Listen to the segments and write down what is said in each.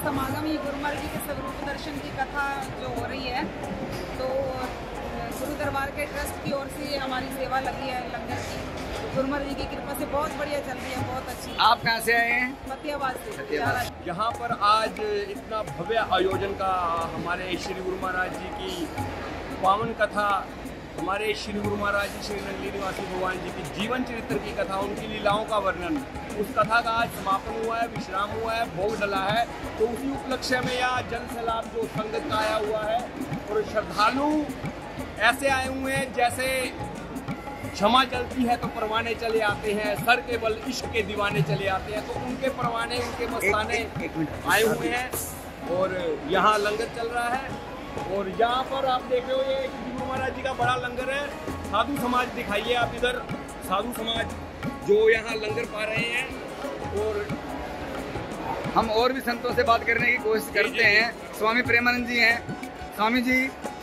समागम ही गुरु महाराज जी के स्वरूप दर्शन की कथा जो हो रही है, तो गुरु दरबार के ट्रस्ट की ओर से हमारी सेवा लगी है लंगर की। गुरु महाराज जी की कृपा से बहुत बढ़िया चल रही है, बहुत अच्छी। आप कहाँ से आए हैं? फतेहाबाद से। यहाँ पर आज इतना भव्य आयोजन का हमारे श्री गुरु महाराज जी की पावन कथा, हमारे श्री गुरु महाराज जी श्री नंगली निवासी भगवान जी की जीवन चरित्र की कथा, उनकी लीलाओं का वर्णन, उस कथा का आज समापन हुआ है, विश्राम हुआ है, भोग डला है। तो उसी उपलक्ष्य में यहाँ जन सैलाब जो संगत का आया हुआ है और श्रद्धालु ऐसे आए हुए हैं जैसे क्षमा चलती है तो परवाने चले आते हैं, सर के बल इश्क के दीवाने चले आते हैं। तो उनके परवाने, उनके मस्ताने आए हुए हैं और यहाँ लंगर चल रहा है। और यहाँ पर आप देख रहे हो ये गुरु महाराज जी का बड़ा लंगर है। साधु समाज दिखाइए आप इधर, साधु समाज जो यहाँ लंगर पा रहे हैं। और हम और भी संतों से बात करने की कोशिश करते हैं। स्वामी प्रेमानंद जी हैं। स्वामी जी,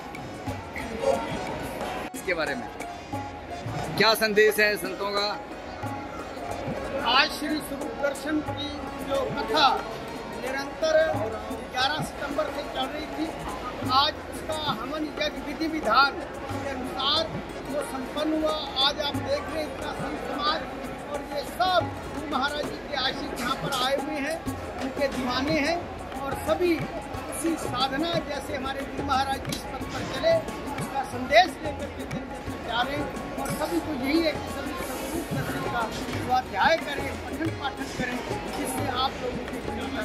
इसके बारे में क्या संदेश है संतों का? आज श्री स्वरूप दर्शन की जो कथा निरंतर 11 सितंबर से चल रही थी, आज उसका हवन यज्ञ विधि विधान के अनुसार वो संपन्न हुआ। आज आप देख रहे हैं इतना संत समाज और ये सब गुरु महाराज जी के आशिक यहाँ पर आए हुए हैं, उनके दीवाने हैं और सभी उसी साधना जैसे हमारे गुरु महाराज जी इस पथ पर चले उसका संदेश लेकर के दिन दिन जा रहे हैं। और सभी को यही है कि सभी स्वरूप दर्शन का स्वाध्याय करें, पठन पाठन करें, जिससे आप लोगों की कृपा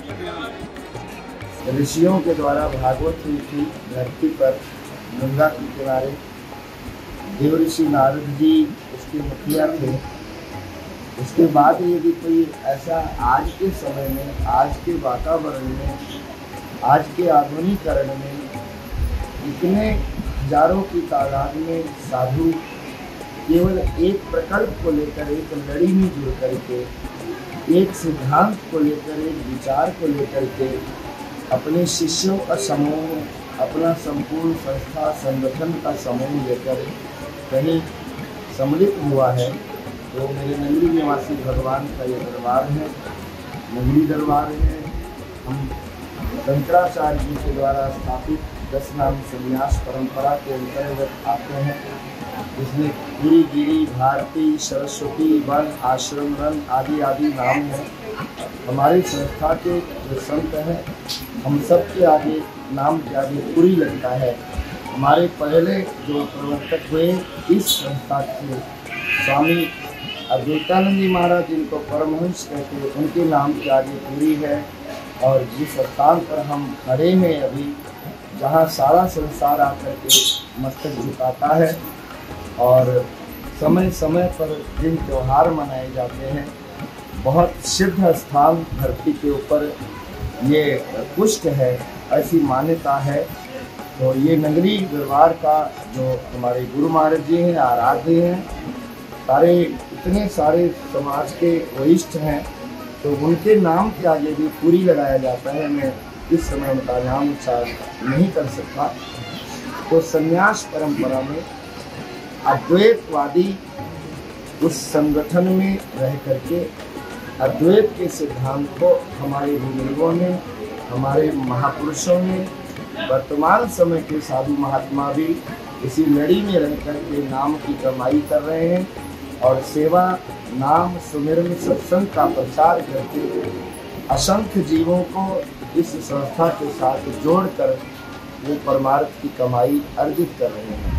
करें। ऋषियों के द्वारा भागवत हुई थी धरती पर गंगा के किनारे। देव ऋषि नारद जी उसके मुखिया थे। उसके बाद यदि कोई ऐसा आज के समय में, आज के वातावरण में, आज के आधुनिकीकरण में इतने हजारों की तादाद में साधु केवल एक प्रकल्प को लेकर, एक लड़ी में जुड़ करके, एक सिद्धांत को लेकर, एक विचार को लेकर के अपने शिष्यों का समूह, अपना संपूर्ण संस्था संगठन का समूह लेकर कहीं सम्मिलित हुआ है। तो मेरे नगरी निवासी भगवान का ये दरबार है, नगरी दरबार है। हम शंकराचार्य जी के द्वारा स्थापित 10 नाम संन्यास परंपरा के अंतर्गत आते हैं, जिसमें पूरी गिरी, भारती, सरस्वती, वन, आश्रम, रन आदि आदि नाम हैं। हमारी संस्था के जो संत हैं, हम सब के आगे नाम के आगे पूरी लगता है। हमारे पहले जो प्रवर्तक हुए इस संस्था के स्वामी अद्वैतानंद जी महाराज, जिनको परमहंस कहते हैं, उनके नाम के आगे पूरी है। और जिस स्थान पर हम खड़े हैं अभी, जहाँ सारा संसार आकर के मस्तक झुकाता है और समय समय पर जिन त्यौहार मनाए जाते हैं, बहुत सिद्ध स्थान धरती के ऊपर ये पुष्ट है, ऐसी मान्यता है। तो ये नगरी दरबार का जो हमारे गुरु महाराज जी हैं, आराध्य हैं, सारे इतने सारे समाज के वरिष्ठ हैं, तो उनके नाम के आगे भी पूरी लगाया जाता है। मैं इस समय उनका नाम उच्चारण नहीं कर सकता। तो संन्यास परंपरा में अद्वैतवादी उस संगठन में रह करके अद्वैत के सिद्धांत को हमारे बुजुर्गों ने, हमारे महापुरुषों ने, वर्तमान समय के साधु महात्मा भी इसी लड़ी में रह करके नाम की कमाई कर रहे हैं और सेवा, नाम, सुमिरन, सत्संग का प्रचार करके असंख्य जीवों को इस संस्था के साथ जोड़कर वो परमार्थ की कमाई अर्जित कर रहे हैं।